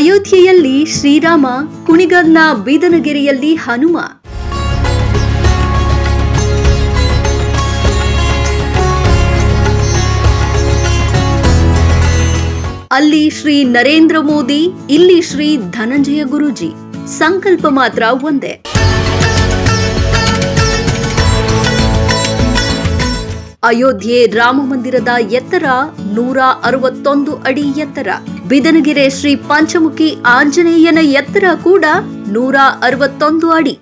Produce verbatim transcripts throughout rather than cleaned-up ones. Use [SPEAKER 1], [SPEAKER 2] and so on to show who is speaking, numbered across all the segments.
[SPEAKER 1] ಅಯೋಧ್ಯೆಯಲ್ಲಿ ಶ್ರೀರಾಮ, ಕುಣಿಗಲ್ನ ಬೀದನಗೆರೆಯಲ್ಲಿ ಹನುಮ. ಅಲ್ಲಿ ಶ್ರೀ ನರೇಂದ್ರ ಮೋದಿ, ಇಲ್ಲಿ ಶ್ರೀ ಧನಂಜಯ ಗುರೂಜಿ. ಸಂಕಲ್ಪ ಮಾತ್ರ ಒಂದೇ. ಅಯೋಧ್ಯೆ ರಾಮ ಮಂದಿರದ ಎತ್ತರ ನೂರ ಅರವತ್ತೊಂದು ಅಡಿ ಎತ್ತರ. ಬಿದನಗೆರೆ ಶ್ರೀ ಪಂಚಮುಖಿ ಆಂಜನೇಯನ ಎತ್ತರ ಕೂಡ ನೂರ ಅರವತ್ತೊಂದು ಅಡಿ.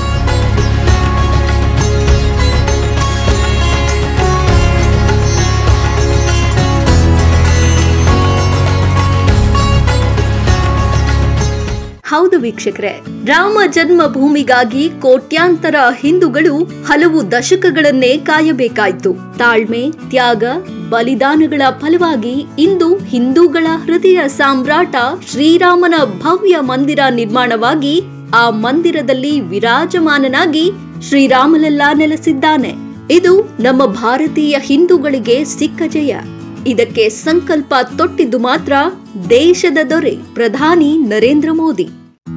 [SPEAKER 1] ಹೌದು ವೀಕ್ಷಕರೇ, ರಾಮ ಜನ್ಮಭೂಮಿಗಾಗಿ ಕೋಟ್ಯಾಂತರ ಹಿಂದೂಗಳು ಹಲವು ದಶಕಗಳನ್ನೇ ಕಾಯಬೇಕಾಯಿತು. ತಾಳ್ಮೆ, ತ್ಯಾಗ, ಬಲಿದಾನಗಳ ಫಲವಾಗಿ ಇಂದು ಹಿಂದೂಗಳ ಹೃದಯ ಸಾಮ್ರಾಟ ಶ್ರೀರಾಮನ ಭವ್ಯ ಮಂದಿರ ನಿರ್ಮಾಣವಾಗಿ ಆ ಮಂದಿರದಲ್ಲಿ ವಿರಾಜಮಾನನಾಗಿ ಶ್ರೀರಾಮಲೆಲ್ಲ ನೆಲೆಸಿದ್ದಾನೆ. ಇದು ನಮ್ಮ ಭಾರತೀಯ ಹಿಂದೂಗಳಿಗೆ ಸಿಕ್ಕ ಜಯ. ಇದಕ್ಕೆ ಸಂಕಲ್ಪ ತೊಟ್ಟಿದ್ದು ಮಾತ್ರ ದೇಶದ ದೊರೆ ಪ್ರಧಾನಿ ನರೇಂದ್ರ ಮೋದಿ.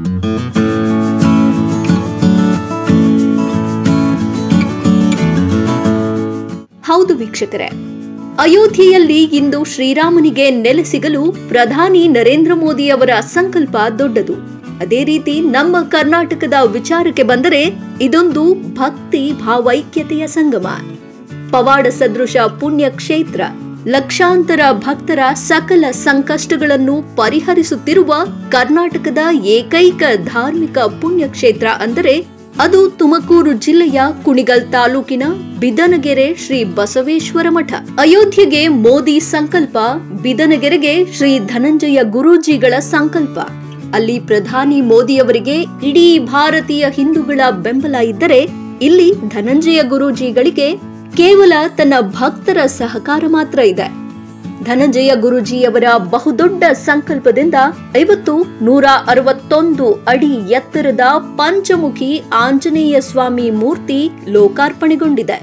[SPEAKER 1] ಹೌದು ವೀಕ್ಷಕರೇ, ಅಯೋಧ್ಯೆಯಲ್ಲಿ ಇಂದು ಶ್ರೀರಾಮನಿಗೆ ನೆಲೆ ಸಿಗಲು ಪ್ರಧಾನಿ ನರೇಂದ್ರ ಮೋದಿ ಅವರ ಸಂಕಲ್ಪ ದೊಡ್ಡದು. ಅದೇ ರೀತಿ ನಮ್ಮ ಕರ್ನಾಟಕದ ವಿಚಾರಕ್ಕೆ ಬಂದರೆ ಇದೊಂದು ಭಕ್ತಿ ಭಾವೈಕ್ಯತೆಯ ಸಂಗಮ. ಪವಾಡ ಸದೃಶ ಪುಣ್ಯ ಕ್ಷೇತ್ರ. ಲಕ್ಷಾಂತರ ಭಕ್ತರ ಸಕಲ ಸಂಕಷ್ಟಗಳನ್ನು ಪರಿಹರಿಸುತ್ತಿರುವ ಕರ್ನಾಟಕದ ಏಕೈಕ ಧಾರ್ಮಿಕ ಪುಣ್ಯಕ್ಷೇತ್ರ ಅಂದರೆ ಅದು ತುಮಕೂರು ಜಿಲ್ಲೆಯ ಕುಣಿಗಲ್ ತಾಲೂಕಿನ ಬಿದನಗೆರೆ ಶ್ರೀ ಬಸವೇಶ್ವರ ಮಠ. ಅಯೋಧ್ಯೆಗೆ ಮೋದಿ ಸಂಕಲ್ಪ, ಬಿದನಗೆರೆಗೆ ಶ್ರೀ ಧನಂಜಯ ಗುರೂಜಿಗಳ ಸಂಕಲ್ಪ. ಅಲ್ಲಿ ಪ್ರಧಾನಿ ಮೋದಿಯವರಿಗೆ ಇಡೀ ಭಾರತೀಯ ಹಿಂದೂಗಳ ಬೆಂಬಲ ಇದ್ದರೆ, ಇಲ್ಲಿ ಧನಂಜಯ ಗುರೂಜಿಗಳಿಗೆ ಕೇವಲ ತನ್ನ ಭಕ್ತರ ಸಹಕಾರ ಮಾತ್ರ ಇದೆ. ಧನಂಜಯ ಗುರೂಜಿಯವರ ಬಹುದೊಡ್ಡ ಸಂಕಲ್ಪದಿಂದ ಇವತ್ತು ನೂರ ಅರವತ್ತೊಂದು ಅಡಿ ಎತ್ತರದ ಪಂಚಮುಖಿ ಆಂಜನೇಯ ಸ್ವಾಮಿ ಮೂರ್ತಿ ಲೋಕಾರ್ಪಣೆಗೊಂಡಿದೆ.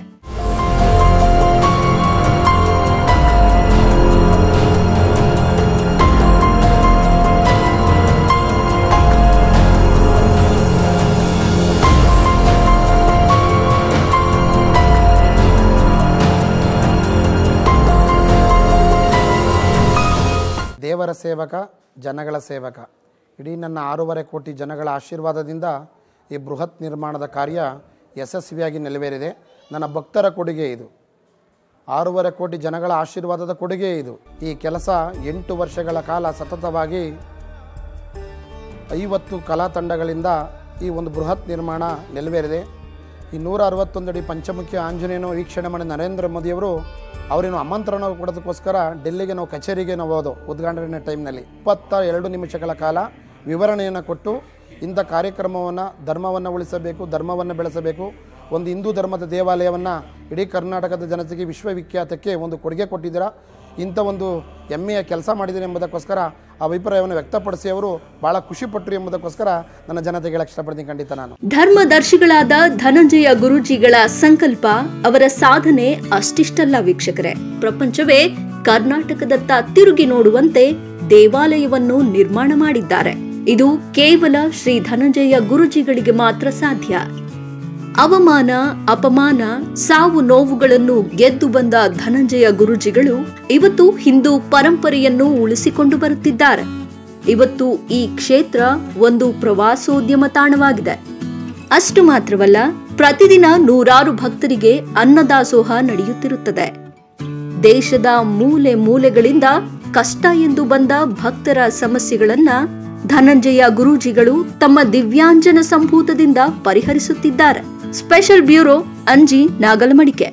[SPEAKER 2] ದೇವರ ಸೇವಕ, ಜನಗಳ ಸೇವಕ. ಇಡೀ ನನ್ನ ಆರೂವರೆ ಕೋಟಿ ಜನಗಳ ಆಶೀರ್ವಾದದಿಂದ ಈ ಬೃಹತ್ ನಿರ್ಮಾಣದ ಕಾರ್ಯ ಯಶಸ್ವಿಯಾಗಿ ನೆರವೇರಿದೆ. ನನ್ನ ಭಕ್ತರ ಕೊಡುಗೆ ಇದು. ಆರೂವರೆ ಕೋಟಿ ಜನಗಳ ಆಶೀರ್ವಾದದ ಕೊಡುಗೆ ಇದು. ಈ ಕೆಲಸ ಎಂಟು ವರ್ಷಗಳ ಕಾಲ ಸತತವಾಗಿ ಐವತ್ತು ಕಲಾ ತಂಡಗಳಿಂದ ಈ ಒಂದು ಬೃಹತ್ ನಿರ್ಮಾಣ ನೆರವೇರಿದೆ. ಈ ನೂರ ಅರವತ್ತೊಂದು ಅಡಿ ಪಂಚಮುಖಿ ಆಂಜನೇಯನ ವೀಕ್ಷಣೆ ಮಾಡಿ ನರೇಂದ್ರ ಮೋದಿಯವರು ಅವರೇನು ಆಮಂತ್ರಣ ಕೊಡೋದಕ್ಕೋಸ್ಕರ ಡೆಲ್ಲಿಗೆ ನಾವು ಕಚೇರಿಗೆ ನಾವು ಹೋದೋ ಉದ್ಘಾಟನೆ ಟೈಮ್ನಲ್ಲಿ ಇಪ್ಪತ್ತ ಎರಡು ನಿಮಿಷಗಳ ಕಾಲ ವಿವರಣೆಯನ್ನು ಕೊಟ್ಟು ಇಂಥ ಕಾರ್ಯಕ್ರಮವನ್ನು ಧರ್ಮವನ್ನು ಉಳಿಸಬೇಕು, ಧರ್ಮವನ್ನು ಬೆಳೆಸಬೇಕು, ಒಂದು ಹಿಂದೂ ಧರ್ಮದ ದೇವಾಲಯವನ್ನು ಇಡೀ ಕರ್ನಾಟಕದ ಜನತೆಗೆ ವಿಶ್ವವಿಖ್ಯಾತಕ್ಕೆ ಒಂದು ಕೊಡುಗೆ ಕೊಟ್ಟಿದ್ದೀರಾ, ಇಂಥ ಒಂದು ಹೆಮ್ಮೆಯ ಕೆಲಸ ಮಾಡಿದ್ದೀರಿ ಎಂಬುದಕ್ಕೋಸ್ಕರ ಆ ಅಭಿಪ್ರಾಯವನ್ನು ವ್ಯಕ್ತಪಡಿಸಿ ಅವರು ಬಹಳ ಖುಷಿಪಟ್ಟರು ಎಂಬುದಕ್ಕೋಸ್ಕರ ನನ್ನ ಜನತೆಗೆ ಹೇಳಕ್ಕೆ ಇಷ್ಟಪಡ್ತೀನಿ. ಖಂಡಿತ ನಾನು
[SPEAKER 1] ಧರ್ಮದರ್ಶಿಗಳಾದ ಧನಂಜಯ ಗುರೂಜಿಗಳ ಸಂಕಲ್ಪ, ಅವರ ಸಾಧನೆ ಅಷ್ಟಿಷ್ಟಲ್ಲ ವೀಕ್ಷಕರೇ. ಪ್ರಪಂಚವೇ ಕರ್ನಾಟಕದತ್ತ ತಿರುಗಿ ನೋಡುವಂತೆ ದೇವಾಲಯವನ್ನು ನಿರ್ಮಾಣ ಮಾಡಿದ್ದಾರೆ. ಇದು ಕೇವಲ ಶ್ರೀ ಧನಂಜಯ ಗುರೂಜಿಗಳಿಗೆ ಮಾತ್ರ ಸಾಧ್ಯ. ಅವಮಾನ, ಅಪಮಾನ, ಸಾವು ನೋವುಗಳನ್ನು ಗೆದ್ದು ಬಂದ ಧನಂಜಯ ಗುರೂಜಿಗಳು ಇವತ್ತು ಹಿಂದೂ ಪರಂಪರೆಯನ್ನು ಉಳಿಸಿಕೊಂಡು ಬರುತ್ತಿದ್ದಾರೆ. ಇವತ್ತು ಈ ಕ್ಷೇತ್ರ ಒಂದು ಪ್ರವಾಸೋದ್ಯಮ ತಾಣವಾಗಿದೆ. ಅಷ್ಟು ಮಾತ್ರವಲ್ಲ, ಪ್ರತಿದಿನ ನೂರಾರು ಭಕ್ತರಿಗೆ ಅನ್ನದಾಸೋಹ ನಡೆಯುತ್ತಿರುತ್ತದೆ. ದೇಶದ ಮೂಲೆ ಮೂಲೆಗಳಿಂದ ಕಷ್ಟ ಎಂದು ಬಂದ ಭಕ್ತರ ಸಮಸ್ಯೆಗಳನ್ನ ಧನಂಜಯ ಗುರೂಜಿಗಳು ತಮ್ಮ ದಿವ್ಯಾಂಜನ ಸಂಭೂತದಿಂದ ಪರಿಹರಿಸುತ್ತಿದ್ದಾರೆ. ಸ್ಪೆಷಲ್ ಬ್ಯೂರೋ, ಅಂಜಿ, ನಾಗಲಮಡಿಕೆ.